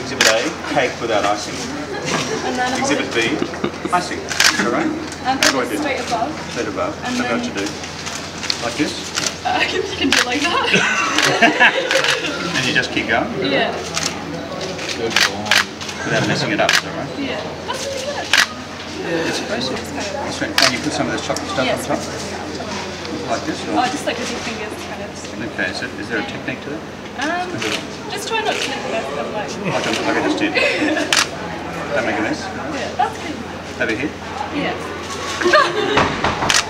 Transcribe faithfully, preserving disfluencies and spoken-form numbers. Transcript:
Exhibit A, cake without icing. And then Exhibit B, icing. Is that right? And How do I do? straight above. Straight above. And I know then what to do. Like this? Uh, you can do it like that. And you just keep going? Yeah. Good ball. Without messing it up, is that right? Yeah. That's really good. It's basic. It's right. And you put some of this chocolate stuff Yes. on top? Like this? Or? Oh, just like with your fingers, kind of. Okay, so is there a technique to that? Um, just try not to make a mess of like. Like I, like I just did. Don't make a mess. Yeah, that's good. Over here? Yeah.